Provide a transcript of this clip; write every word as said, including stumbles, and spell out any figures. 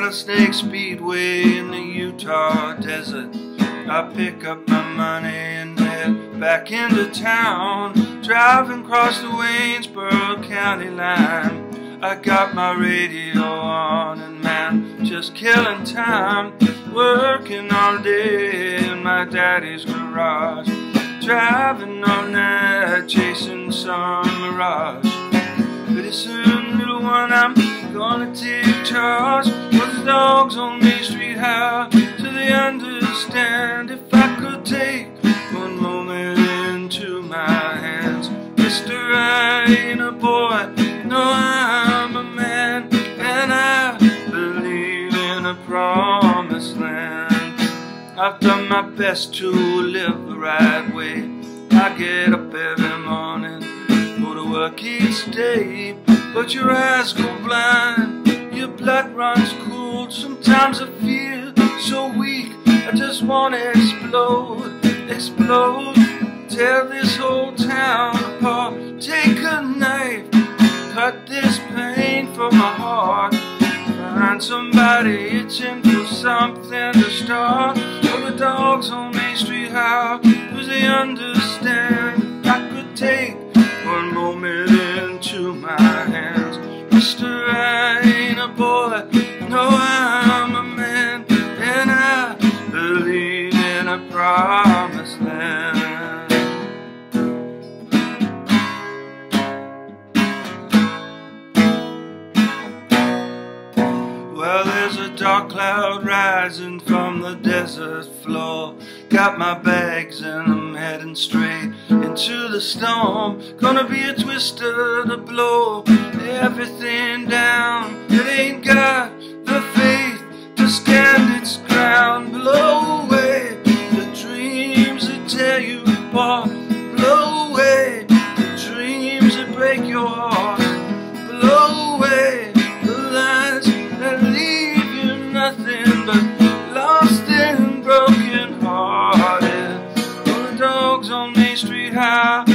Rattlesnake Speedway in the Utah desert. I pick up my money and head back into town, driving across the Waynesboro County line. I got my radio on and man, just killing time, working all day in my daddy's garage, driving all night, chasing some mirage. Pretty soon, little one, I'm gonna take charge, 'cause the dogs on Main Street howl till they understand. If I could take one moment into my hands, Mister, I ain't a boy, no, I'm a man, and I believe in a promised land. I've done my best to live the right way. I get up every morning, go to work each day, but your eyes go blind, your blood runs cold. Sometimes I feel so weak, I just wanna explode, explode, tear this whole town apart. Take a knife, cut this pain from my heart, find somebody itching for something to start. For the dogs on Main Street howl, 'cause they understand. I could take one moment into my hands, Mister, I ain't a boy, no, I'm a man, and I believe in a promised land. Well, there's a dark cloud rising from the desert floor. Got my bags and I'm heading straight into the storm. Gonna be a twister to blow everything down. It ain't got the faith to stand its ground. Blow away the dreams that tear you apart. Blow away the dreams that break your heart. Blow away the lies that leave you nothing but lost and broken hearted. All the dogs on Main Street howl,